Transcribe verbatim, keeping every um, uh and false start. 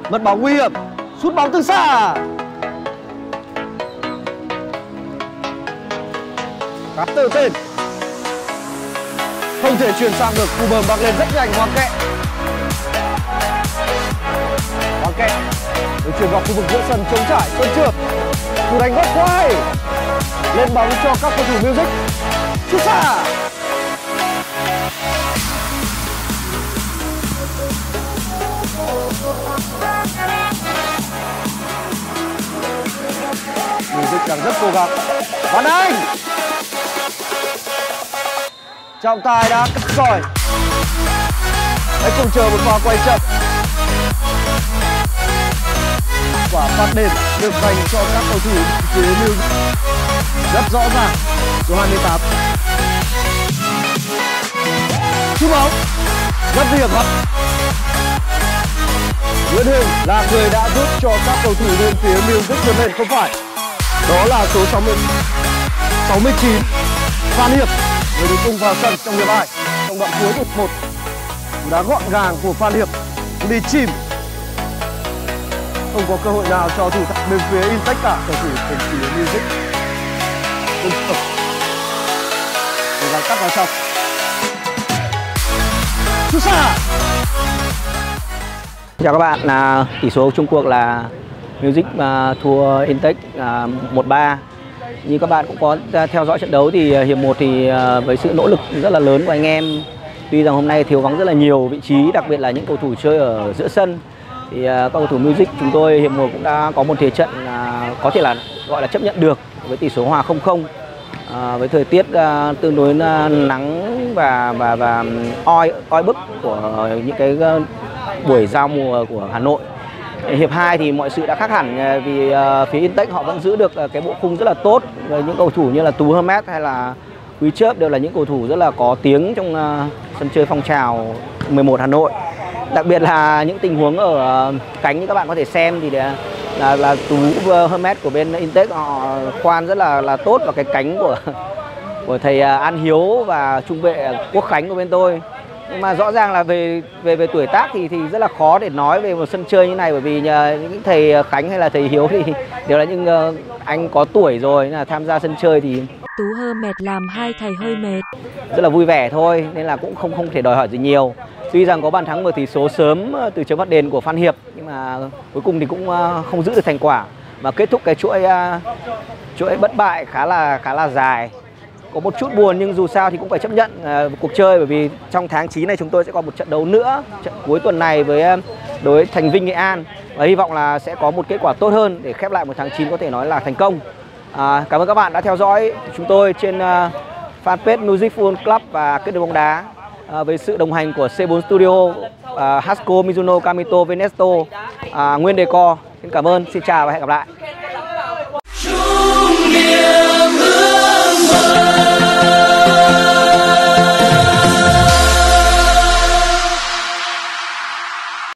Mất bóng nguy hiểm, sút bóng từ xa. Khá tự tin. Không thể chuyển sang được, cú bơm băng lên rất nhanh. Hoàng Kệ. Hoàng Kệ được chuyển vào khu vực giữa sân chống trải. Xuân Trường, cú đánh góc quay lên bóng cho các cầu thủ Music. Sút xa. Music đang rất cố gắng. Văn Anh, trọng tài đã cắt sỏi. Hãy cùng chờ một pha quay chậm. Quả phạt đền được dành cho các cầu thủ phía Music rất rõ ràng. Số hai mươi tám. Sút bóng rất hiểm hóc. Nguyễn Hưng là người đã giúp cho các cầu thủ bên phía Music vượt lên, không phải. Đó là số sáu mươi, sáu mươi chín, Phan Hiệp, người được tung vào sân trong hiệp hai. Trong đoạn cuối hiệp một, đá gọn gàng của Phan Hiệp đi chìm, không có cơ hội nào cho thủ thành bên phía Intech cả. Cầu thủ bên phía Music tung tập cố gắng cắt vào trong. Sút xa. Chào các bạn, là tỷ số chung cuộc là Music uh, thua Intech uh, một ba. Như các bạn cũng có theo dõi trận đấu thì hiệp một thì uh, với sự nỗ lực rất là lớn của anh em, tuy rằng hôm nay thiếu vắng rất là nhiều vị trí, đặc biệt là những cầu thủ chơi ở giữa sân, thì uh, các cầu thủ Music chúng tôi hiệp một cũng đã có một thế trận uh, có thể là gọi là chấp nhận được với tỷ số hòa không không. Uh, với thời tiết uh, tương đối uh, nắng và và và oi oi bức của những cái uh, buổi giao mùa của Hà Nội. Hiệp hai thì mọi sự đã khác hẳn, vì uh, phía Intech họ vẫn giữ được uh, cái bộ khung rất là tốt, với những cầu thủ như là Tú Hermes hay là Quý Chớp đều là những cầu thủ rất là có tiếng trong uh, sân chơi phong trào mười một Hà Nội. Đặc biệt là những tình huống ở uh, cánh như các bạn có thể xem thì là, là, là Tú Hermes của bên Intech họ khoan rất là là tốt vào cái cánh của của thầy uh, An Hiếu và trung vệ Quốc Khánh của bên tôi. Nhưng mà rõ ràng là về về về tuổi tác thì thì rất là khó để nói về một sân chơi như này, bởi vì nhờ những thầy Khánh hay là thầy Hiếu thì đều là những uh, anh có tuổi rồi, nên là tham gia sân chơi thì Tú Hermes làm hai thầy hơi mệt. Rất là vui vẻ thôi, nên là cũng không không thể đòi hỏi gì nhiều. Tuy rằng có bàn thắng mở tỷ số sớm từ chấm phạt đền của Phan Hiệp, nhưng mà cuối cùng thì cũng uh, không giữ được thành quả mà kết thúc cái chuỗi uh, chuỗi bất bại khá là khá là dài. Có một chút buồn nhưng dù sao thì cũng phải chấp nhận uh, cuộc chơi, bởi vì trong tháng chín này chúng tôi sẽ có một trận đấu nữa, trận cuối tuần này với uh, đối Thành Vinh Nghệ An, và hy vọng là sẽ có một kết quả tốt hơn để khép lại một tháng chín có thể nói là thành công. Uh, cảm ơn các bạn đã theo dõi chúng tôi trên uh, fanpage Music Full Club và Kết Nối Bóng Đá, uh, với sự đồng hành của C bốn Studio, uh, Hasco, Mizuno, Kamito, Venesto, uh, Nguyên Decor. Xin cảm ơn, xin chào và hẹn gặp lại.